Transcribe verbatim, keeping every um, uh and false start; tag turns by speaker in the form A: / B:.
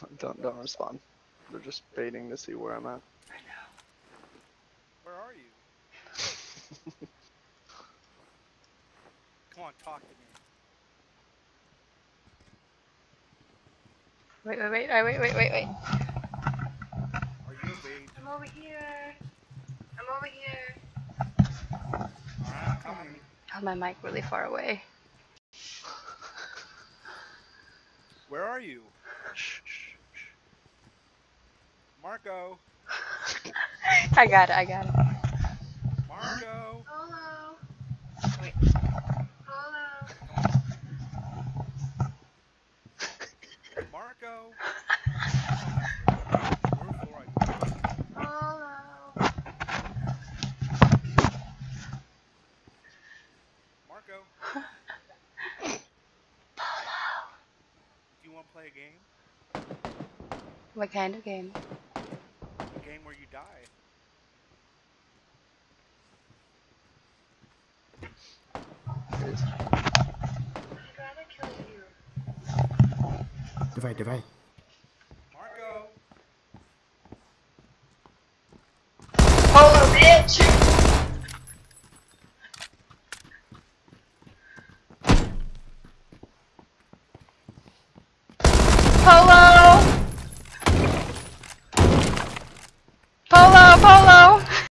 A: Don't don't respond. They're just baiting to see where I'm at.
B: I know.
C: Where are you? Come on, talk to me.
B: Wait, wait, wait, wait, wait, wait, wait.
C: Are you a bait?
B: I'm over here. I'm over here.
C: Alright, I'm coming.
B: I have my mic really far away.
C: Where are you?
A: Shh, shh, shh.
C: Marco!
B: I got it, I got it.
C: Marco!
B: Hello. Wait. Hello.
C: Marco! Where floor are you?
B: Hello.
C: Marco!
B: Polo.
C: Do you want to play a game?
B: What kind of game?
C: A game where you die.
A: It is.
B: I'd rather kill you.
D: Divide, divide.